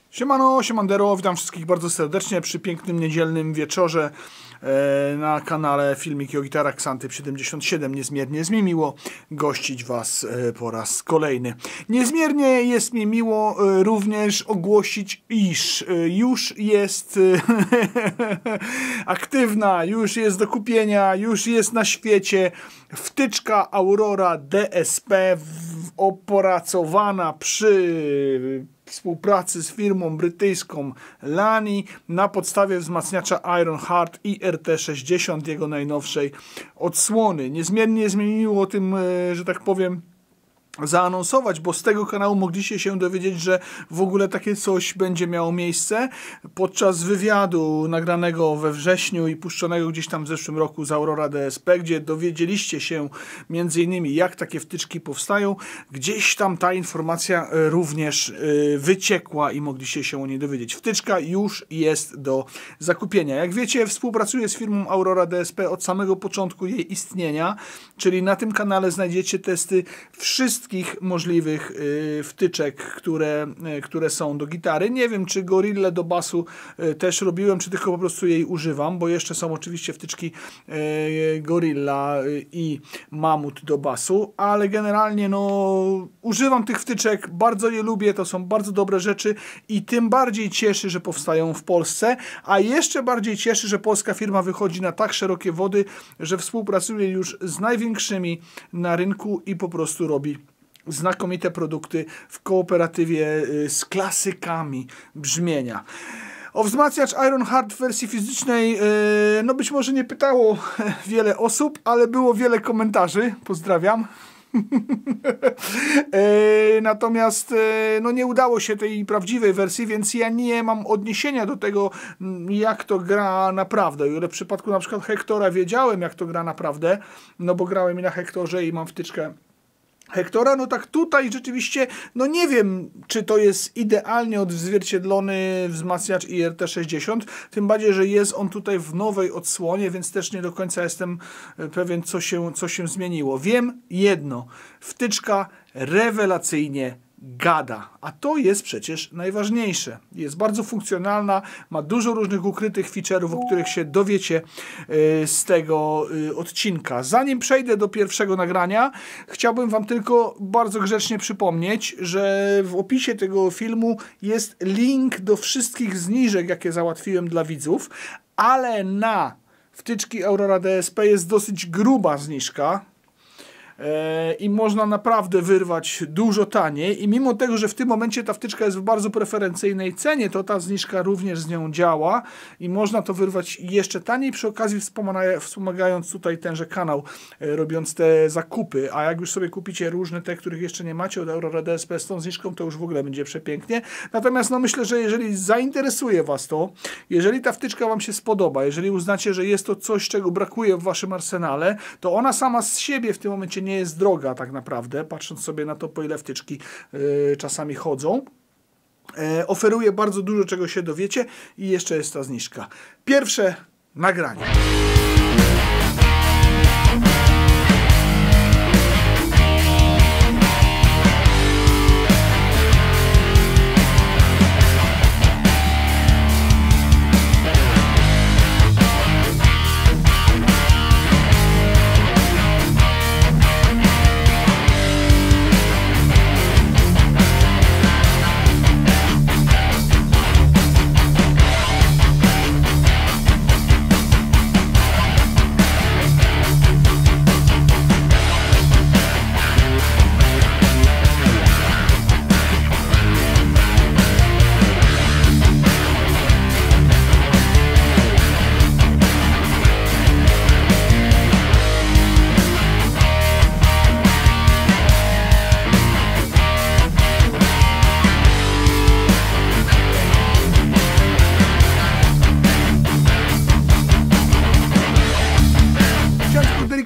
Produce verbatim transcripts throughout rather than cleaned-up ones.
Siemano, siemandero, witam wszystkich bardzo serdecznie przy pięknym niedzielnym wieczorze e, na kanale Filmiki o gitarach Xantyp siedemdziesiąt siedem. Niezmiernie jest mi miło gościć Was e, po raz kolejny. Niezmiernie jest mi miło e, również ogłosić, iż e, już jest e, aktywna, już jest do kupienia, już jest na świecie wtyczka Aurora D S P w, opracowana przy współpracy z firmą brytyjską Lani na podstawie wzmacniacza Ironheart i R T sześćdziesiąt, jego najnowszej odsłony. Niezmiernie zmieniło o tym, że tak powiem, zaanonsować, bo z tego kanału mogliście się dowiedzieć, że w ogóle takie coś będzie miało miejsce podczas wywiadu nagranego we wrześniu i puszczonego gdzieś tam w zeszłym roku z Aurora D S P, gdzie dowiedzieliście się między innymi, jak takie wtyczki powstają. Gdzieś tam ta informacja również wyciekła i mogliście się o niej dowiedzieć. Wtyczka już jest do zakupienia. Jak wiecie, współpracuję z firmą Aurora D S P od samego początku jej istnienia, czyli na tym kanale znajdziecie testy wszystkich wszystkich możliwych y, wtyczek, które, y, które są do gitary. Nie wiem, czy Gorillę do basu y, też robiłem, czy tylko po prostu jej używam, bo jeszcze są oczywiście wtyczki y, Gorilla y, i Mamut do basu, ale generalnie no używam tych wtyczek, bardzo je lubię, to są bardzo dobre rzeczy i tym bardziej cieszy, że powstają w Polsce, a jeszcze bardziej cieszy, że polska firma wychodzi na tak szerokie wody, że współpracuje już z największymi na rynku i po prostu robi znakomite produkty w kooperatywie z klasykami brzmienia. O wzmacniacz Ironheart w wersji fizycznej no być może nie pytało wiele osób, ale było wiele komentarzy. Pozdrawiam. Natomiast no nie udało się tej prawdziwej wersji, więc ja nie mam odniesienia do tego, jak to gra naprawdę. Ale w przypadku na przykład Hektora wiedziałem, jak to gra naprawdę, no bo grałem i na Hektorze i mam wtyczkę Hektora, no tak tutaj rzeczywiście, no nie wiem, czy to jest idealnie odzwierciedlony wzmacniacz i R T sześćdziesiąt, tym bardziej, że jest on tutaj w nowej odsłonie, więc też nie do końca jestem pewien, co się, co się zmieniło. Wiem jedno, wtyczka rewelacyjnie gada, a to jest przecież najważniejsze. Jest bardzo funkcjonalna, ma dużo różnych ukrytych feature'ów, o których się dowiecie y, z tego y, odcinka. Zanim przejdę do pierwszego nagrania, chciałbym Wam tylko bardzo grzecznie przypomnieć, że w opisie tego filmu jest link do wszystkich zniżek, jakie załatwiłem dla widzów, ale na wtyczki Aurora D S P jest dosyć gruba zniżka, i można naprawdę wyrwać dużo taniej i mimo tego, że w tym momencie ta wtyczka jest w bardzo preferencyjnej cenie, to ta zniżka również z nią działa i można to wyrwać jeszcze taniej, przy okazji wspomagając tutaj tenże kanał, robiąc te zakupy, a jak już sobie kupicie różne te, których jeszcze nie macie od Aurora D S P z tą zniżką, to już w ogóle będzie przepięknie. Natomiast no myślę, że jeżeli zainteresuje Was to, jeżeli ta wtyczka Wam się spodoba, jeżeli uznacie, że jest to coś, czego brakuje w Waszym arsenale, to ona sama z siebie w tym momencie nie jest droga tak naprawdę, patrząc sobie na to, po ile wtyczki yy, czasami chodzą. Yy, oferuje bardzo dużo, czego się dowiecie i jeszcze jest ta zniżka. Pierwsze nagranie.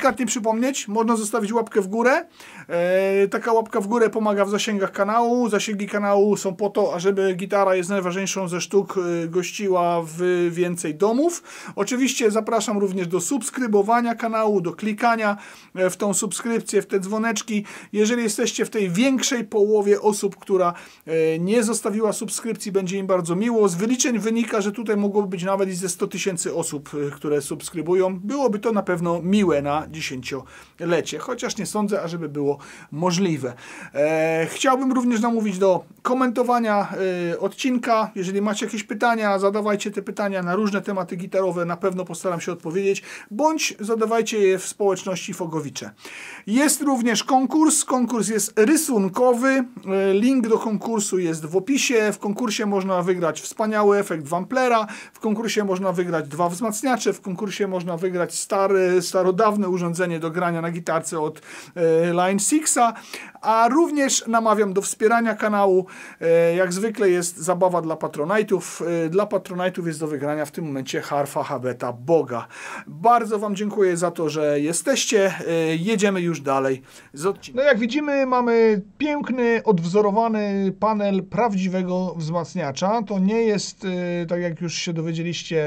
delikatnie przypomnieć, można zostawić łapkę w górę. E, taka łapka w górę pomaga w zasięgach kanału. Zasięgi kanału są po to, ażeby Gitara jest najważniejszą ze sztuk gościła w więcej domów. Oczywiście zapraszam również do subskrybowania kanału, do klikania w tą subskrypcję, w te dzwoneczki. Jeżeli jesteście w tej większej połowie osób, która nie zostawiła subskrypcji, będzie im bardzo miło. Z wyliczeń wynika, że tutaj mogłoby być nawet i ze sto tysięcy osób, które subskrybują. Byłoby to na pewno miłe na dziesięciolecie, chociaż nie sądzę, ażeby było możliwe. E, chciałbym również namówić do komentowania e, odcinka. Jeżeli macie jakieś pytania, zadawajcie te pytania na różne tematy gitarowe, na pewno postaram się odpowiedzieć, bądź zadawajcie je w społeczności Fogowicze. Jest również konkurs. Konkurs jest rysunkowy. E, link do konkursu jest w opisie. W konkursie można wygrać wspaniały efekt Wamplera, w konkursie można wygrać dwa wzmacniacze, w konkursie można wygrać stary, starodawne urządzenie do grania na gitarce od e, Line six, a również namawiam do wspierania kanału. E, jak zwykle jest zabawa dla patronajtów. E, dla patronajtów jest do wygrania w tym momencie harfa Habeta Boga. Bardzo Wam dziękuję za to, że jesteście. E, jedziemy już dalej z odcinkiem. No jak widzimy, mamy piękny, odwzorowany panel prawdziwego wzmacniacza. To nie jest, e, tak jak już się dowiedzieliście,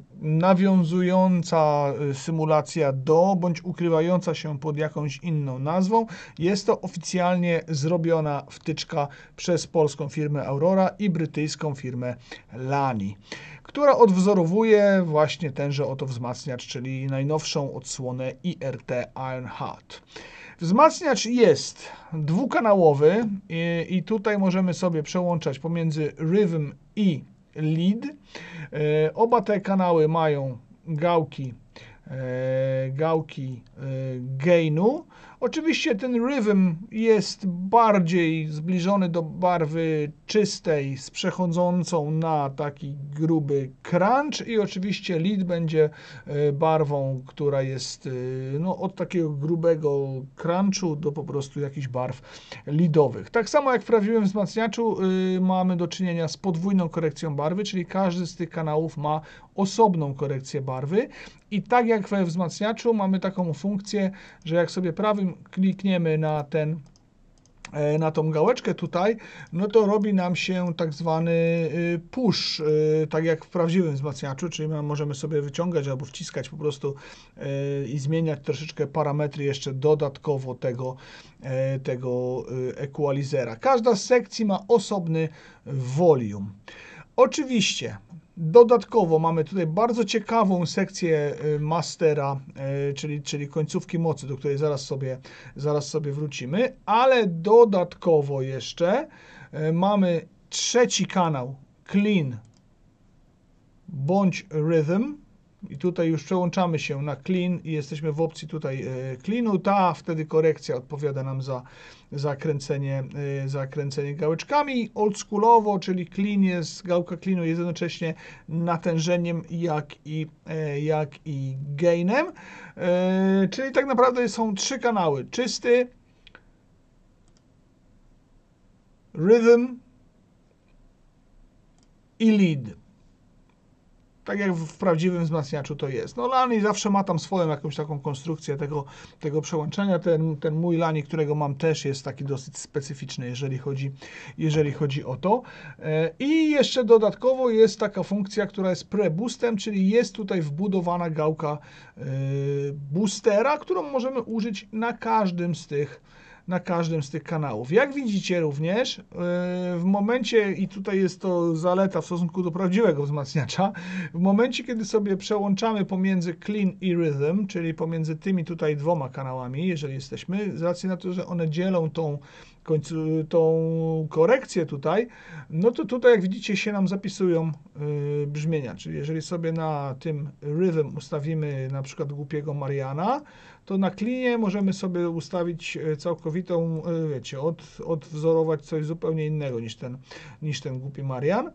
nawiązująca symulacja do, bądź ukrywająca się pod jakąś inną nazwą. Jest to oficjalnie zrobiona wtyczka przez polską firmę Aurora i brytyjską firmę Lani, która odwzorowuje właśnie tenże oto wzmacniacz, czyli najnowszą odsłonę I R T Ironheart. Wzmacniacz jest dwukanałowy i, i tutaj możemy sobie przełączać pomiędzy Rhythm i Lead. E, oba te kanały mają gałki, e, gałki e, gainu. Oczywiście ten Rhythm jest bardziej zbliżony do barwy czystej, z przechodzącą na taki gruby crunch, i oczywiście Lead będzie barwą, która jest no, od takiego grubego crunchu do po prostu jakichś barw leadowych. Tak samo jak w prawdziwym wzmacniaczu yy, mamy do czynienia z podwójną korekcją barwy, czyli każdy z tych kanałów ma osobną korekcję barwy, i tak jak we wzmacniaczu mamy taką funkcję, że jak sobie prawym klikniemy na ten na tą gałeczkę tutaj, no to robi nam się tak zwany push, tak jak w prawdziwym wzmacniaczu, czyli możemy sobie wyciągać albo wciskać po prostu i zmieniać troszeczkę parametry jeszcze dodatkowo tego, tego equalizera. Każda z sekcji ma osobny volume. Oczywiście dodatkowo mamy tutaj bardzo ciekawą sekcję mastera, czyli, czyli końcówki mocy, do której zaraz sobie, zaraz sobie wrócimy, ale dodatkowo jeszcze mamy trzeci kanał Clean bądź Rhythm, i tutaj już przełączamy się na Clean i jesteśmy w opcji tutaj Cleanu. Ta wtedy korekcja odpowiada nam za zakręcenie, zakręcenie gałeczkami. Oldschoolowo, czyli Clean jest, gałka Cleanu jest jednocześnie natężeniem jak i, jak i gainem. Czyli tak naprawdę są trzy kanały. Czysty, Rhythm i Lead. Tak jak w prawdziwym wzmacniaczu to jest. No Lani zawsze ma tam swoją jakąś taką konstrukcję tego, tego przełączenia. Ten, ten mój Lani, którego mam, też jest taki dosyć specyficzny, jeżeli chodzi, jeżeli chodzi o to. I jeszcze dodatkowo jest taka funkcja, która jest pre-boostem, czyli jest tutaj wbudowana gałka boostera, którą możemy użyć na każdym z tych na każdym z tych kanałów. Jak widzicie również, w momencie, i tutaj jest to zaleta w stosunku do prawdziwego wzmacniacza, w momencie, kiedy sobie przełączamy pomiędzy Clean i Rhythm, czyli pomiędzy tymi tutaj dwoma kanałami, jeżeli jesteśmy, z racji na to, że one dzielą tą, końcu, tą korekcję tutaj, no to tutaj, jak widzicie, się nam zapisują yy, brzmienia, czyli jeżeli sobie na tym Rhythm ustawimy na przykład głupiego Mariana, to na Cleanie możemy sobie ustawić całkowitą, wiecie, od, odwzorować coś zupełnie innego niż ten, niż ten głupi Marian.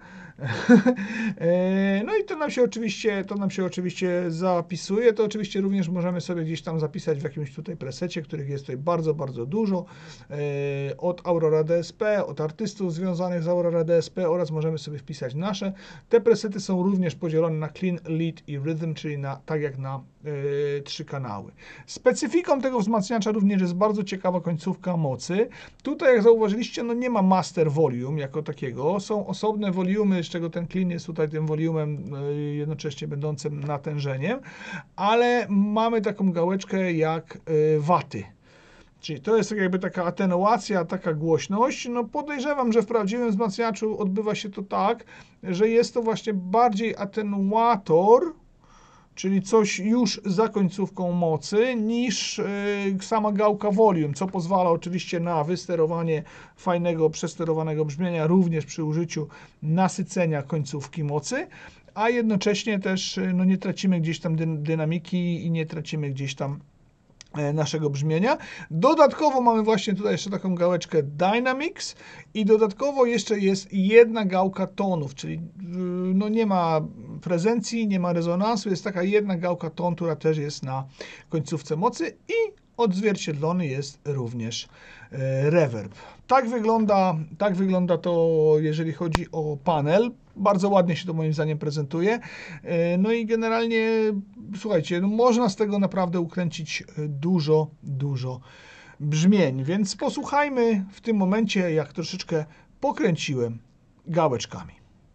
No i to nam się oczywiście, to nam się oczywiście zapisuje. To oczywiście również możemy sobie gdzieś tam zapisać w jakimś tutaj presecie, których jest tutaj bardzo, bardzo dużo. od Aurora D S P, od artystów związanych z Aurora D S P oraz możemy sobie wpisać nasze. Te presety są również podzielone na clean, lead i rhythm, czyli na, tak jak na yy, trzy kanały. Specyfiką tego wzmacniacza również jest bardzo ciekawa końcówka mocy. Tutaj, jak zauważyliście, no nie ma master volume jako takiego. Są osobne volumy, z czego ten clean jest tutaj tym volumem yy, jednocześnie będącym natężeniem, ale mamy taką gałeczkę jak yy, waty. Czyli to jest jakby taka atenuacja, taka głośność. No podejrzewam, że w prawdziwym wzmacniaczu odbywa się to tak, że jest to właśnie bardziej atenuator, czyli coś już za końcówką mocy, niż yy, sama gałka volume, co pozwala oczywiście na wysterowanie fajnego, przesterowanego brzmienia, również przy użyciu nasycenia końcówki mocy, a jednocześnie też no, nie tracimy gdzieś tam dy dynamiki i nie tracimy gdzieś tam naszego brzmienia. Dodatkowo mamy właśnie tutaj jeszcze taką gałeczkę Dynamics i dodatkowo jeszcze jest jedna gałka tonów, czyli no nie ma prezencji, nie ma rezonansu, jest taka jedna gałka ton, która też jest na końcówce mocy i odzwierciedlony jest również reverb. Tak wygląda, tak wygląda to, jeżeli chodzi o panel. Bardzo ładnie się to moim zdaniem prezentuje. No i generalnie, słuchajcie, no można z tego naprawdę ukręcić dużo, dużo brzmień. Więc posłuchajmy w tym momencie, jak troszeczkę pokręciłem gałeczkami.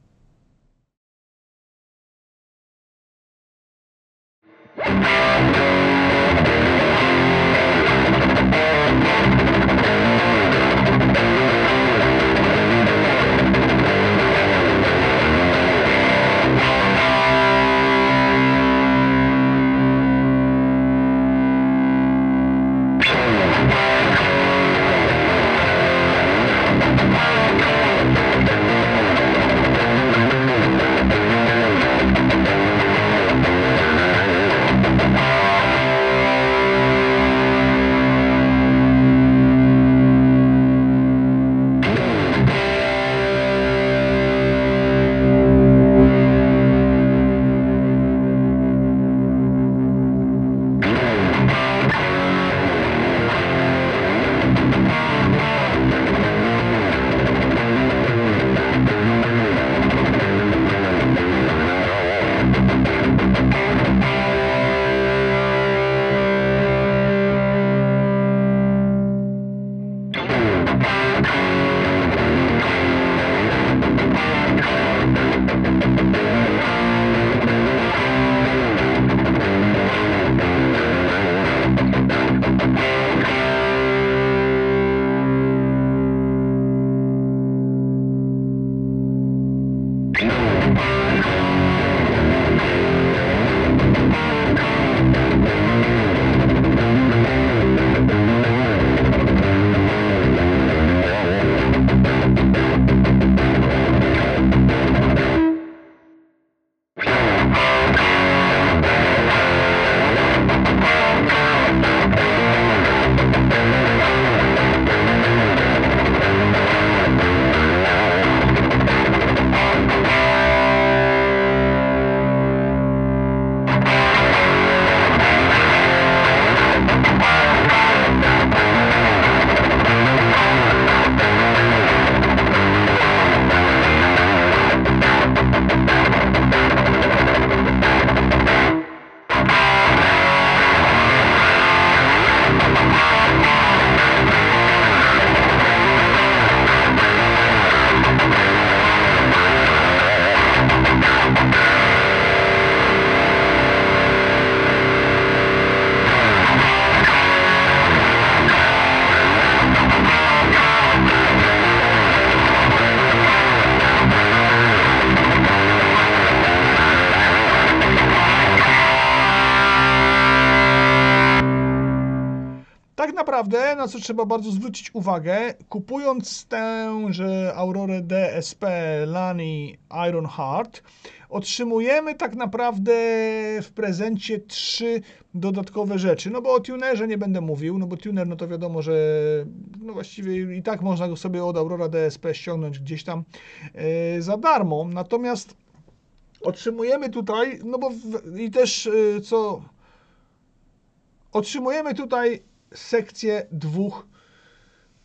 Naprawdę, na co trzeba bardzo zwrócić uwagę, kupując tęże Aurorę D S P Lani Ironheart, otrzymujemy tak naprawdę w prezencie trzy dodatkowe rzeczy. No bo o tunerze nie będę mówił, no bo tuner, no to wiadomo, że no właściwie i tak można go sobie od Aurora D S P ściągnąć gdzieś tam yy, za darmo. Natomiast otrzymujemy tutaj, no bo w, i też yy, co... Otrzymujemy tutaj sekcję dwóch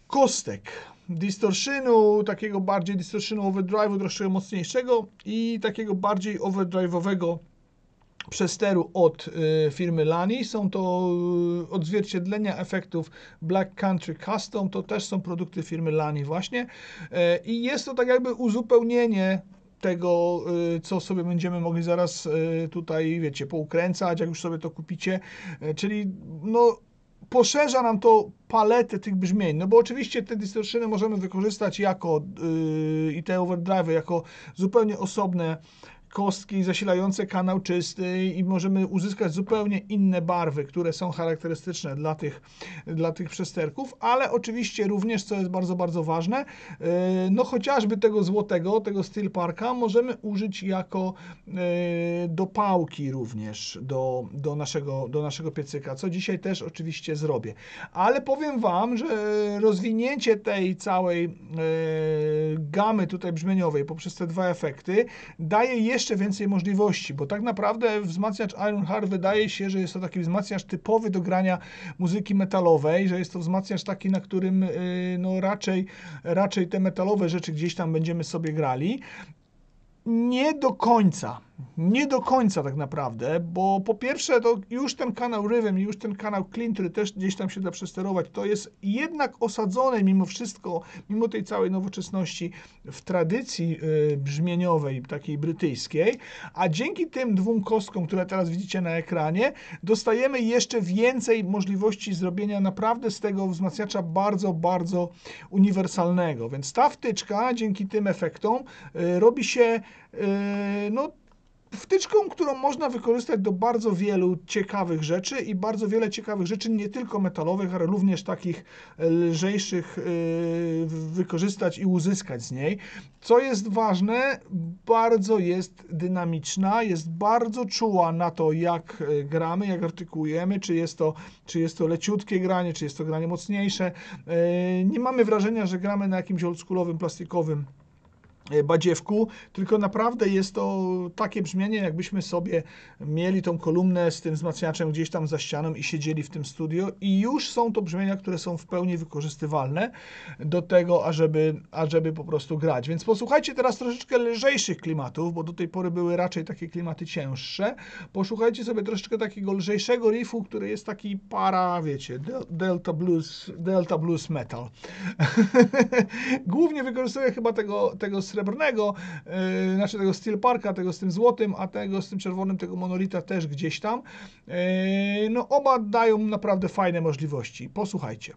kostek. Distortionu, takiego bardziej distortionu overdrive'u, troszkę mocniejszego i takiego bardziej overdrive'owego przesteru od y, firmy Lani. Są to y, odzwierciedlenia efektów Black Country Custom, to też są produkty firmy Lani właśnie. Y, I jest to tak jakby uzupełnienie tego, y, co sobie będziemy mogli zaraz y, tutaj, wiecie, poukręcać, jak już sobie to kupicie. Y, czyli no poszerza nam to paletę tych brzmień, no bo oczywiście te distortiony możemy wykorzystać jako yy, i te overdrive'y jako zupełnie osobne kostki zasilające kanał czysty i możemy uzyskać zupełnie inne barwy, które są charakterystyczne dla tych, dla tych przesterków, ale oczywiście również, co jest bardzo, bardzo ważne, yy, no chociażby tego złotego, tego Steel Parka możemy użyć jako yy, dopałki również do, do, naszego, do naszego piecyka, co dzisiaj też oczywiście zrobię. Ale powiem Wam, że rozwinięcie tej całej yy, gamy tutaj brzmieniowej poprzez te dwa efekty daje jeszcze jeszcze więcej możliwości, bo tak naprawdę wzmacniacz Ironheart wydaje się, że jest to taki wzmacniacz typowy do grania muzyki metalowej, że jest to wzmacniacz taki, na którym no raczej, raczej te metalowe rzeczy gdzieś tam będziemy sobie grali. Nie do końca, nie do końca tak naprawdę, bo po pierwsze to już ten kanał Rhythm, już ten kanał Clean, który też gdzieś tam się da przesterować, to jest jednak osadzone mimo wszystko, mimo tej całej nowoczesności w tradycji y, brzmieniowej, takiej brytyjskiej, a dzięki tym dwóm kostkom, które teraz widzicie na ekranie, dostajemy jeszcze więcej możliwości zrobienia naprawdę z tego wzmacniacza bardzo, bardzo uniwersalnego, więc ta wtyczka dzięki tym efektom y, robi się Yy, no, wtyczką, którą można wykorzystać do bardzo wielu ciekawych rzeczy i bardzo wiele ciekawych rzeczy, nie tylko metalowych, ale również takich lżejszych yy, wykorzystać i uzyskać z niej. Co jest ważne, bardzo jest dynamiczna, jest bardzo czuła na to, jak gramy, jak artykułujemy, czy jest to, czy jest to leciutkie granie, czy jest to granie mocniejsze. Yy, nie mamy wrażenia, że gramy na jakimś oldschoolowym, plastikowym badziewku, tylko naprawdę jest to takie brzmienie, jakbyśmy sobie mieli tą kolumnę z tym wzmacniaczem gdzieś tam za ścianą i siedzieli w tym studio i już są to brzmienia, które są w pełni wykorzystywalne do tego, ażeby, ażeby po prostu grać. Więc posłuchajcie teraz troszeczkę lżejszych klimatów, bo do tej pory były raczej takie klimaty cięższe. Posłuchajcie sobie troszeczkę takiego lżejszego riffu, który jest taki para, wiecie, Delta Blues, Delta Blues Metal. Głównie wykorzystuję chyba tego, tego srebrnego, yy, znaczy tego Steel Parka, tego z tym złotym, a tego z tym czerwonym, tego monolita też gdzieś tam. Yy, no oba dają naprawdę fajne możliwości. Posłuchajcie.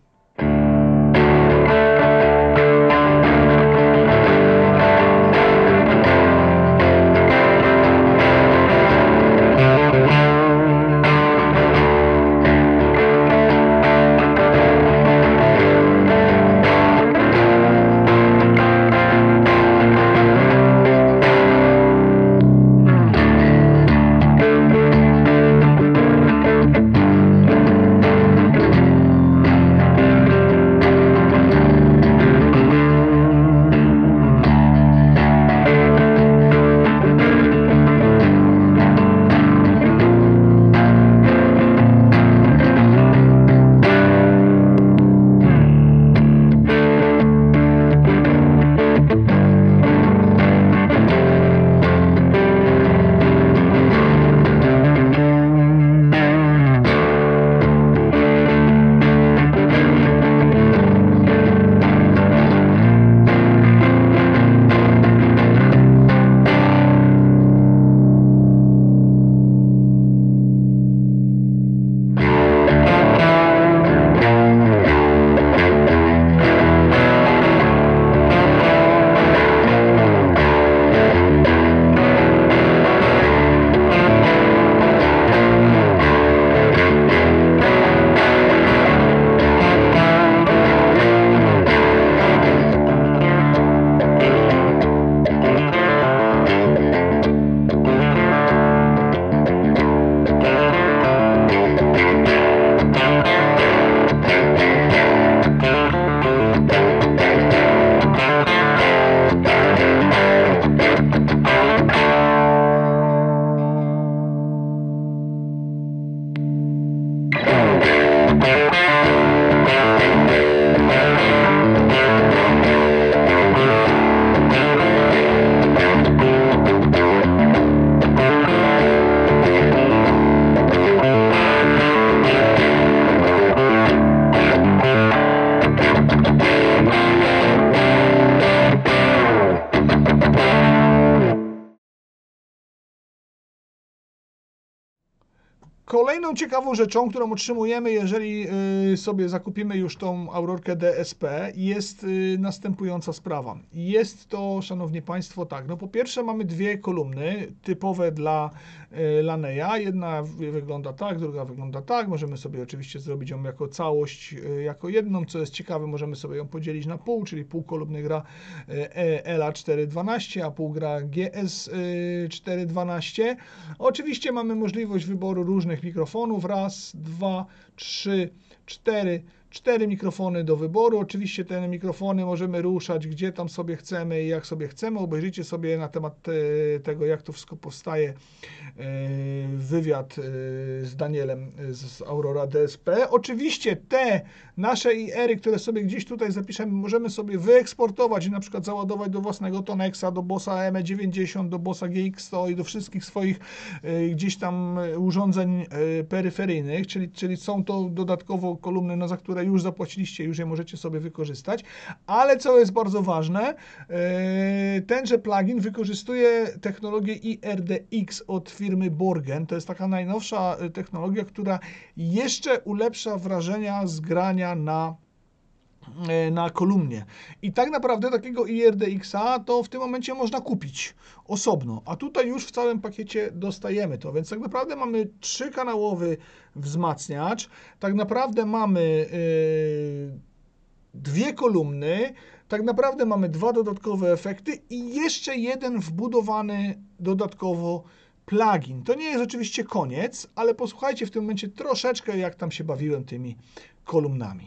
Kolejną ciekawą rzeczą, którą otrzymujemy, jeżeli y, sobie zakupimy już tą Aurorkę D S P, jest y, następująca sprawa. Jest to, szanowni państwo, tak, no po pierwsze mamy dwie kolumny typowe dla y, Laneya. Jedna wygląda tak, druga wygląda tak. Możemy sobie oczywiście zrobić ją jako całość, y, jako jedną. Co jest ciekawe, możemy sobie ją podzielić na pół, czyli pół kolumny gra y, L A cztery dwanaście, a pół gra G S cztery dwanaście. Oczywiście mamy możliwość wyboru różnych mikrofonów. Raz, dwa, trzy, cztery. Cztery mikrofony do wyboru. Oczywiście te mikrofony możemy ruszać gdzie tam sobie chcemy i jak sobie chcemy. Obejrzyjcie sobie na temat te, tego, jak to wszystko powstaje, wywiad z Danielem z Aurora D S P. Oczywiście te nasze I R-y, które sobie gdzieś tutaj zapiszemy, możemy sobie wyeksportować i na przykład załadować do własnego Tonexa, do Bossa M E dziewięćdziesiąt, do Bossa G X sto i do wszystkich swoich gdzieś tam urządzeń peryferyjnych, czyli, czyli są to dodatkowo kolumny, no, za które już zapłaciliście, już je możecie sobie wykorzystać, ale co jest bardzo ważne, tenże plugin wykorzystuje technologię I R D X od firmy Borgen. To jest taka najnowsza technologia, która jeszcze ulepsza wrażenia z grania na na kolumnie. I tak naprawdę takiego I R D X-a to w tym momencie można kupić osobno, a tutaj już w całym pakiecie dostajemy to, więc tak naprawdę mamy trzykanałowy wzmacniacz, tak naprawdę mamy yy, dwie kolumny, tak naprawdę mamy dwa dodatkowe efekty i jeszcze jeden wbudowany dodatkowo plugin. To nie jest oczywiście koniec, ale posłuchajcie w tym momencie troszeczkę, jak tam się bawiłem tymi kolumnami.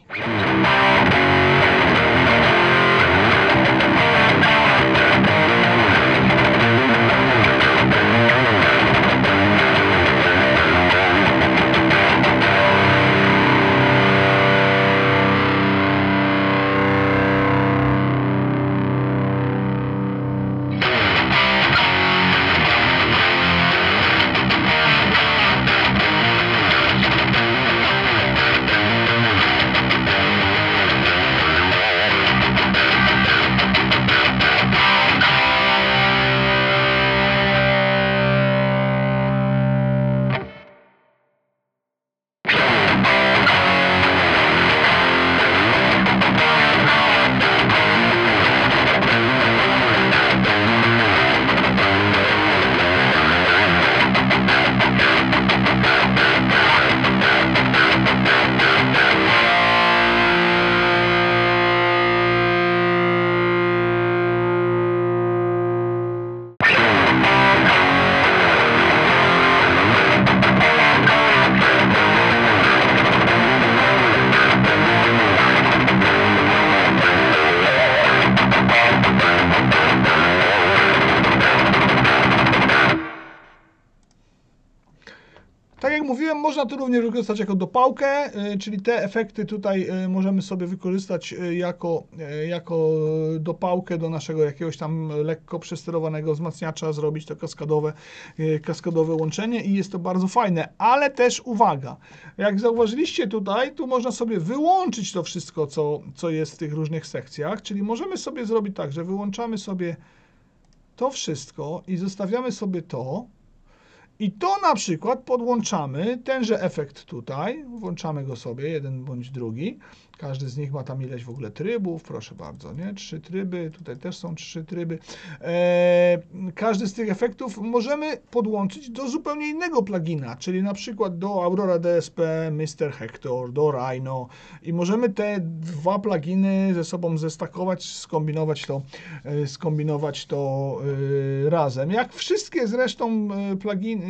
Tak jak mówiłem, można to również wykorzystać jako dopałkę, czyli te efekty tutaj możemy sobie wykorzystać jako, jako dopałkę do naszego jakiegoś tam lekko przesterowanego wzmacniacza, zrobić to kaskadowe, kaskadowe łączenie i jest to bardzo fajne, ale też uwaga, jak zauważyliście tutaj, tu można sobie wyłączyć to wszystko, co, co jest w tych różnych sekcjach, czyli możemy sobie zrobić tak, że wyłączamy sobie to wszystko i zostawiamy sobie to. I to na przykład podłączamy, tenże efekt tutaj, włączamy go sobie, jeden bądź drugi, każdy z nich ma tam ileś w ogóle trybów, proszę bardzo, nie? Trzy tryby, tutaj też są trzy tryby. Eee, każdy z tych efektów możemy podłączyć do zupełnie innego plugina, czyli na przykład do Aurora D S P, mister Hector, do Rhino i możemy te dwa pluginy ze sobą zestakować, skombinować to, e, skombinować to e, razem. Jak wszystkie zresztą e, pluginy.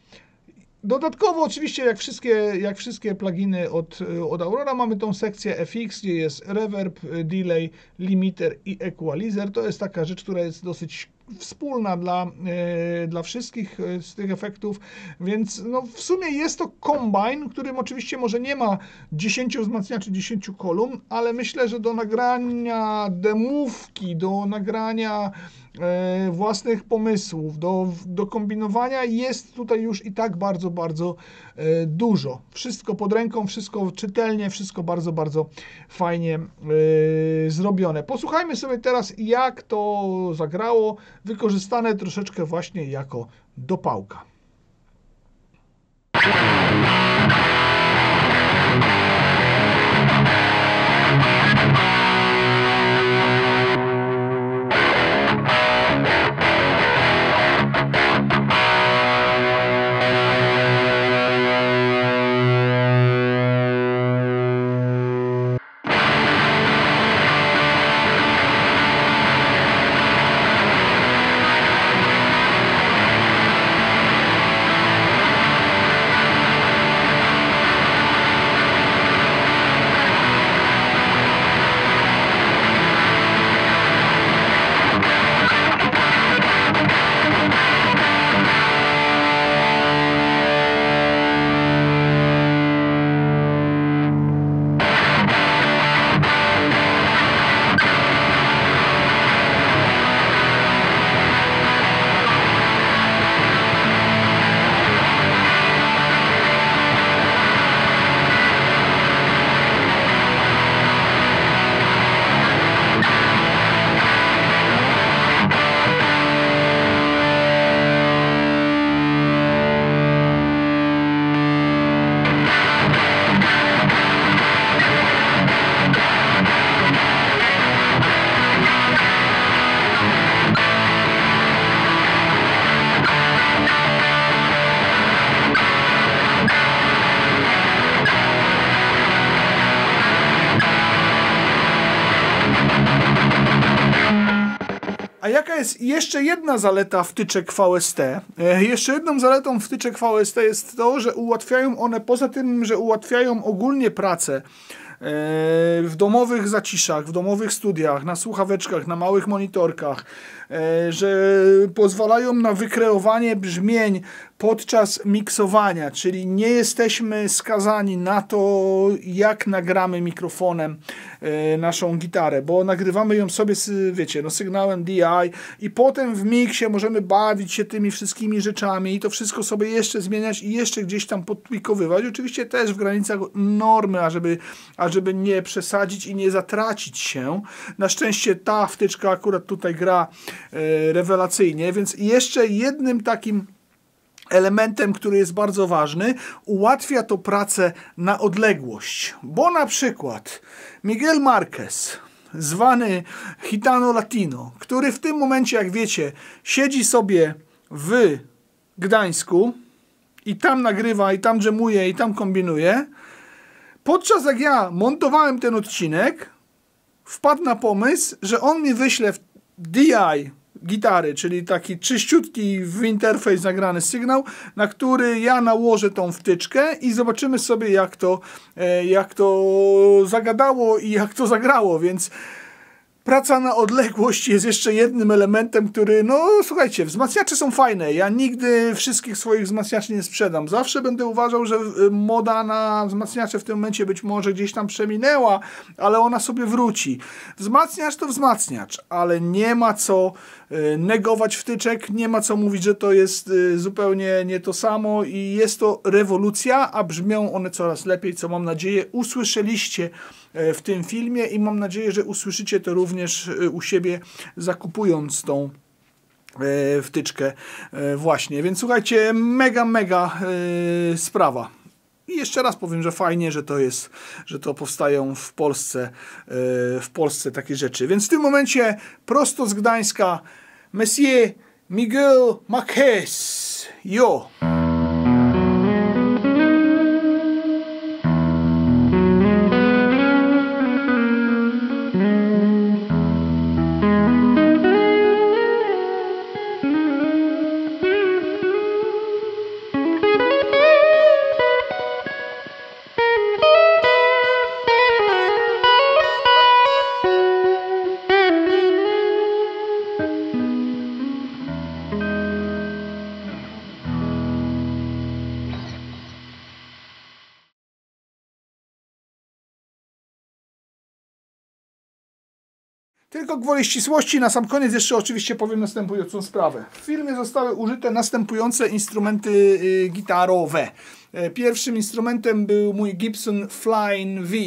Dodatkowo oczywiście jak wszystkie, jak wszystkie pluginy od, od Aurora mamy tą sekcję F X, gdzie jest reverb, delay, limiter i equalizer. To jest taka rzecz, która jest dosyć wspólna dla, e, dla wszystkich z tych efektów, więc no, w sumie jest to kombine, którym oczywiście może nie ma dziesięciu wzmacniaczy, dziesięciu kolumn, ale myślę, że do nagrania demówki, do nagrania e, własnych pomysłów, do, do kombinowania jest tutaj już i tak bardzo, bardzo e, dużo. Wszystko pod ręką, wszystko czytelnie, wszystko bardzo, bardzo fajnie e, zrobione. Posłuchajmy sobie teraz, jak to zagrało, wykorzystane troszeczkę właśnie jako dopałka. jaka jest jeszcze jedna zaleta wtyczek V S T? E, jeszcze jedną zaletą wtyczek V S T jest to, że ułatwiają one, poza tym, że ułatwiają ogólnie pracę w domowych zaciszach, w domowych studiach, na słuchaweczkach, na małych monitorkach, że pozwalają na wykreowanie brzmień podczas miksowania, czyli nie jesteśmy skazani na to, jak nagramy mikrofonem naszą gitarę, bo nagrywamy ją sobie, wiecie, no sygnałem D I i potem w miksie możemy bawić się tymi wszystkimi rzeczami i to wszystko sobie jeszcze zmieniać i jeszcze gdzieś tam podtwikowywać. Oczywiście też w granicach normy, ażeby, ażeby nie przesadzić i nie zatracić się. Na szczęście ta wtyczka akurat tutaj gra e, rewelacyjnie, więc jeszcze jednym takim elementem, który jest bardzo ważny, ułatwia to pracę na odległość, bo na przykład Miguel Marquez, zwany Gitano Latino, który w tym momencie, jak wiecie, siedzi sobie w Gdańsku i tam nagrywa, i tam dżemuje, i tam kombinuje, podczas jak ja montowałem ten odcinek, wpadł na pomysł, że on mi wyśle w D I gitary, czyli taki czyściutki w interfejs nagrany sygnał, na który ja nałożę tą wtyczkę i zobaczymy sobie, jak to, jak to zagadało i jak to zagrało, więc praca na odległość jest jeszcze jednym elementem, który, no słuchajcie, wzmacniacze są fajne. Ja nigdy wszystkich swoich wzmacniaczy nie sprzedam. Zawsze będę uważał, że moda na wzmacniacze w tym momencie być może gdzieś tam przeminęła, ale ona sobie wróci. Wzmacniacz to wzmacniacz, ale nie ma co negować wtyczek, nie ma co mówić, że to jest zupełnie nie to samo i jest to rewolucja, a brzmią one coraz lepiej, co mam nadzieję usłyszeliście w tym filmie i mam nadzieję, że usłyszycie to również u siebie, zakupując tą wtyczkę właśnie. Więc słuchajcie, mega, mega sprawa. I jeszcze raz powiem, że fajnie, że to jest, że to powstają w Polsce, w Polsce takie rzeczy. Więc w tym momencie prosto z Gdańska Monsieur Miguel Marquez. Jo! Tylko gwoli ścisłości, na sam koniec jeszcze oczywiście powiem następującą sprawę. W filmie zostały użyte następujące instrumenty y, gitarowe. E, pierwszym instrumentem był mój Gibson Flying V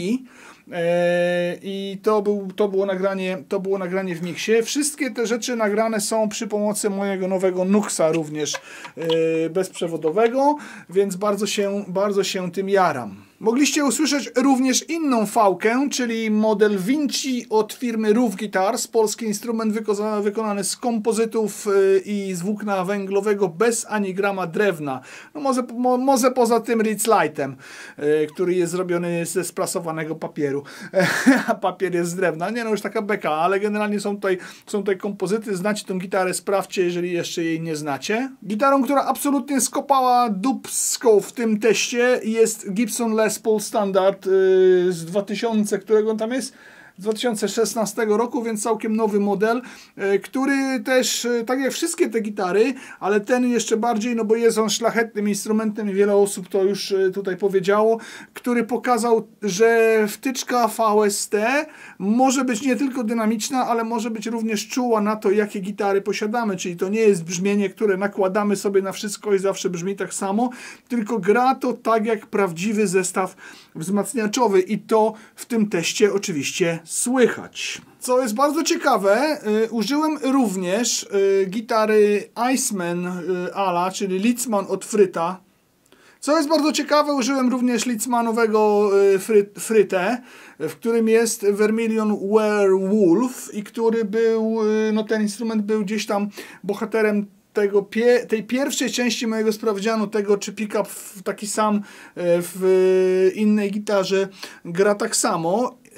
e, i to, był, to, było nagranie, to było nagranie w miksie. Wszystkie te rzeczy nagrane są przy pomocy mojego nowego Nuxa również e, bezprzewodowego, więc bardzo się, bardzo się tym jaram. Mogliście usłyszeć również inną fałkę, czyli model Vinci od firmy Roof Guitars. Polski instrument wykonany, wykonany z kompozytów i z włókna węglowego bez ani grama drewna. No może, mo, może poza tym Ritz Lightem, który jest zrobiony ze sprasowanego papieru. A papier jest z drewna. Nie no, już taka beka, ale generalnie są tutaj, są tutaj kompozyty. Znacie tą gitarę, sprawdźcie, jeżeli jeszcze jej nie znacie. Gitarą, która absolutnie skopała dupsko w tym teście, jest Gibson Les Paul Standard yy, z dwa tysiące, którego on tam jest? dwa tysiące szesnastego roku, więc całkiem nowy model, yy, który też, yy, tak jak wszystkie te gitary, ale ten jeszcze bardziej, no bo jest on szlachetnym instrumentem i wiele osób to już yy, tutaj powiedziało, który pokazał, że wtyczka V S T może być nie tylko dynamiczna, ale może być również czuła na to, jakie gitary posiadamy, czyli to nie jest brzmienie, które nakładamy sobie na wszystko i zawsze brzmi tak samo, tylko gra to tak jak prawdziwy zestaw wzmacniaczowy i to w tym teście oczywiście słychać. Co jest bardzo ciekawe, y, użyłem również y, gitary Iceman y, Ala, czyli Litzmann od Fryta. Co jest bardzo ciekawe, użyłem również Litzmannowego y, fry, Frytę, w którym jest Vermilion Werewolf i który był, y, no ten instrument był gdzieś tam bohaterem tego pie, tej pierwszej części mojego sprawdzianu, tego czy pick-up taki sam w innej gitarze gra tak samo.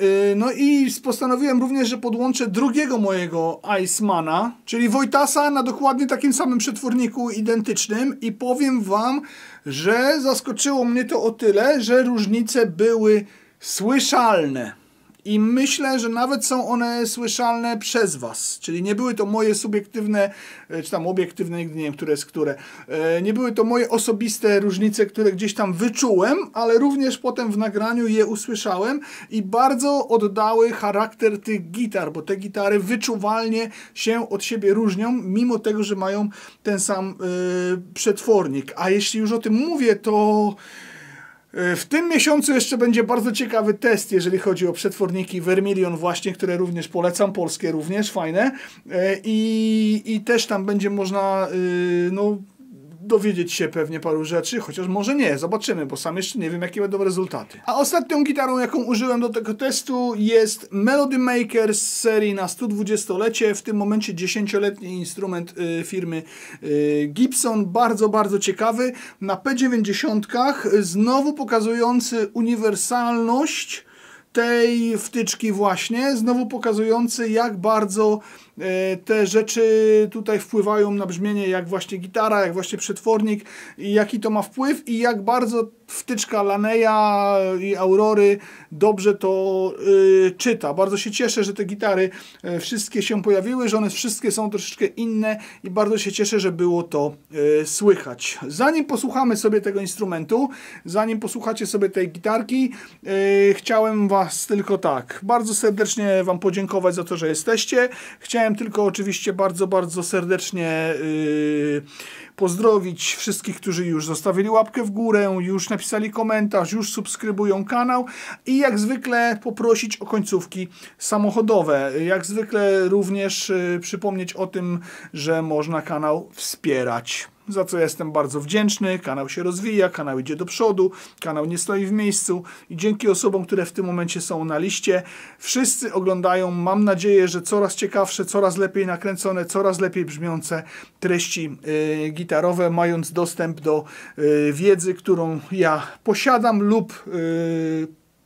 No i postanowiłem również, że podłączę drugiego mojego Icemana, czyli Wojtasa na dokładnie takim samym przetworniku identycznym i powiem wam, że zaskoczyło mnie to o tyle, że różnice były słyszalne. I myślę, że nawet są one słyszalne przez was. Czyli nie były to moje subiektywne, czy tam obiektywne, nigdy nie wiem, które jest które. Nie były to moje osobiste różnice, które gdzieś tam wyczułem, ale również potem w nagraniu je usłyszałem i bardzo oddały charakter tych gitar, bo te gitary wyczuwalnie się od siebie różnią, mimo tego, że mają ten sam yy, przetwornik. A jeśli już o tym mówię, to w tym miesiącu jeszcze będzie bardzo ciekawy test, jeżeli chodzi o przetworniki Vermilion właśnie, które również polecam, polskie również, fajne. I, i też tam będzie można no, dowiedzieć się pewnie paru rzeczy, chociaż może nie, zobaczymy, bo sam jeszcze nie wiem, jakie będą rezultaty. A ostatnią gitarą, jaką użyłem do tego testu, jest Melody Maker z serii na sto dwudziestolecie, w tym momencie dziesięcioletni instrument y, firmy y, Gibson, bardzo, bardzo ciekawy, na P dziewięćdziesiątkach, znowu pokazujący uniwersalność tej wtyczki właśnie, znowu pokazujący, jak bardzo te rzeczy tutaj wpływają na brzmienie, jak właśnie gitara, jak właśnie przetwornik i jaki to ma wpływ i jak bardzo wtyczka Laneya i Aurory dobrze to y, czyta. Bardzo się cieszę, że te gitary y, wszystkie się pojawiły, że one wszystkie są troszeczkę inne i bardzo się cieszę, że było to y, słychać. Zanim posłuchamy sobie tego instrumentu, zanim posłuchacie sobie tej gitarki, y, chciałem was tylko tak, bardzo serdecznie wam podziękować za to, że jesteście. Chciałem tylko oczywiście bardzo, bardzo serdecznie yy, pozdrowić wszystkich, którzy już zostawili łapkę w górę, już napisali komentarz, już subskrybują kanał i jak zwykle poprosić o końcówki samochodowe. Jak zwykle również yy, przypomnieć o tym, że można kanał wspierać. Za co jestem bardzo wdzięczny. Kanał się rozwija, kanał idzie do przodu, kanał nie stoi w miejscu i dzięki osobom, które w tym momencie są na liście, wszyscy oglądają, mam nadzieję, że coraz ciekawsze, coraz lepiej nakręcone, coraz lepiej brzmiące treści y, gitarowe, mając dostęp do y, wiedzy, którą ja posiadam lub y,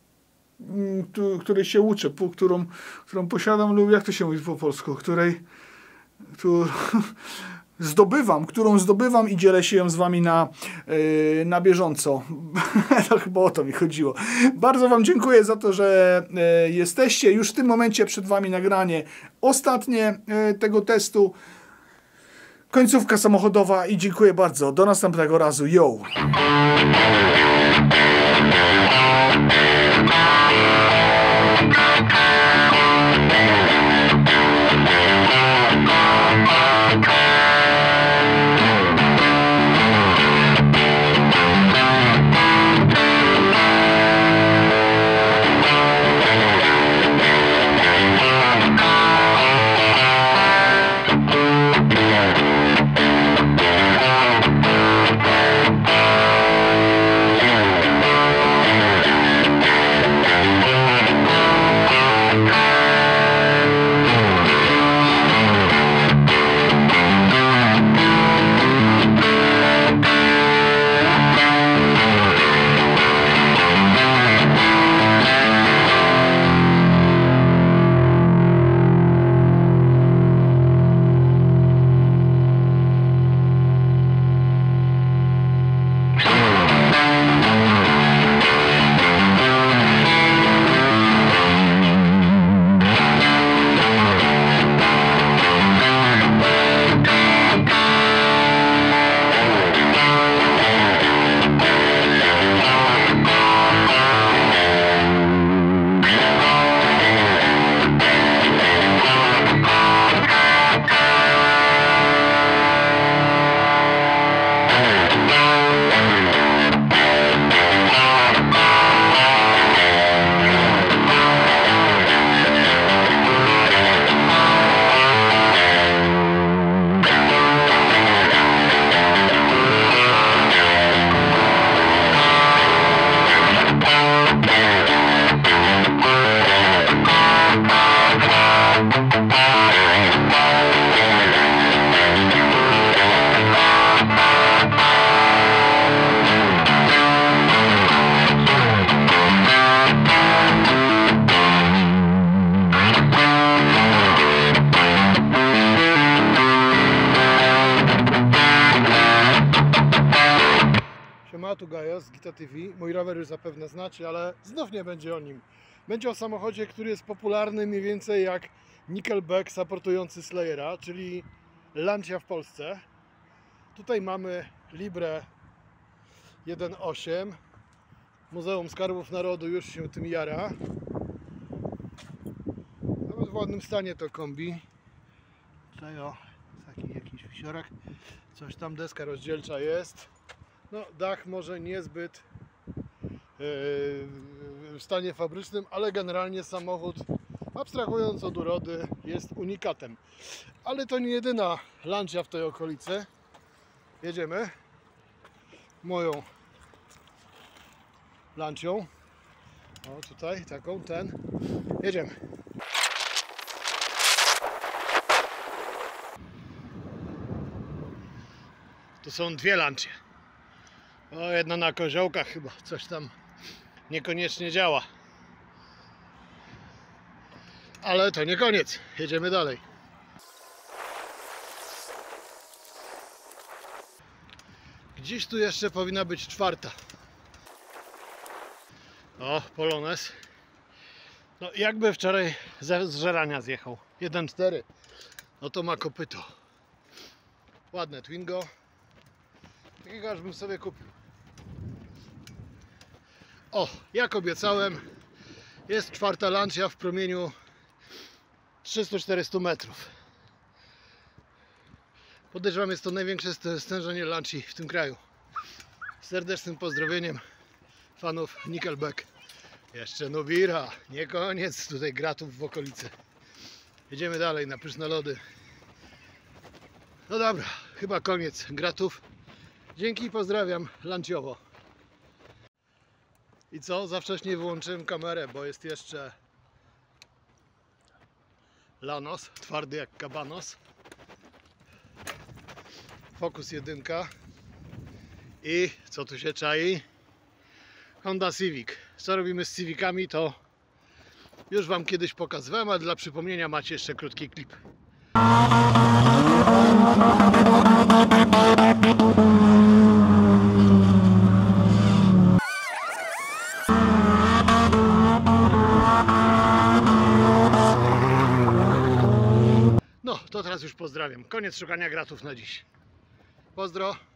tu, której się uczę, po, którą, którą posiadam lub jak to się mówi po polsku, której tu, zdobywam, którą zdobywam i dzielę się ją z wami na, yy, na bieżąco. To chyba o to mi chodziło. Bardzo wam dziękuję za to, że yy, jesteście. Już w tym momencie przed wami nagranie ostatnie yy, tego testu. Końcówka samochodowa i dziękuję bardzo. Do następnego razu. Yo! siema, tu Gajo z Gita T V. Mój rower już zapewne znacie, ale znów nie będzie o nim. Będzie o samochodzie, który jest popularny mniej więcej jak Nickelback supportujący Slayera, czyli Lancia w Polsce. Tutaj mamy Libre jeden osiem. Muzeum Skarbów Narodu już się tym jara. Nawet w ładnym stanie to kombi. Tutaj o, taki jakiś wisiorek. Coś tam, deska rozdzielcza jest. No, dach może niezbyt yy, w stanie fabrycznym, ale generalnie samochód, abstrahując od urody, jest unikatem. Ale to nie jedyna Lancia w tej okolicy. Jedziemy moją Lancią. O, tutaj taką, ten. Jedziemy. To są dwie Lancie. O, jedna na koziołkach chyba, coś tam niekoniecznie działa. Ale to nie koniec, jedziemy dalej. Gdzieś tu jeszcze powinna być czwarta. O, Polones. No jakby wczoraj ze zżerania zjechał. jeden cztery. No to ma kopyto. Ładne Twingo. Takiego aż bym sobie kupił. O, jak obiecałem, jest czwarta Lancia w promieniu trzysta czterysta metrów. Podejrzewam, jest to największe stężenie Lanci w tym kraju. Z serdecznym pozdrowieniem fanów Nickelback. Jeszcze Nubira, nie koniec tutaj gratów w okolicy. Jedziemy dalej na pyszne lody. No dobra, chyba koniec gratów. Dzięki, pozdrawiam Lanciowo. I co? Za wcześnie wyłączyłem kamerę, bo jest jeszcze Lanos, twardy jak kabanos. Focus jedynka. I co tu się czai? Honda Civic. Co robimy z Civicami, to już Wam kiedyś pokazywałem, a dla przypomnienia macie jeszcze krótki klip. No, to teraz już pozdrawiam. Koniec szukania gratów na dziś. Pozdro.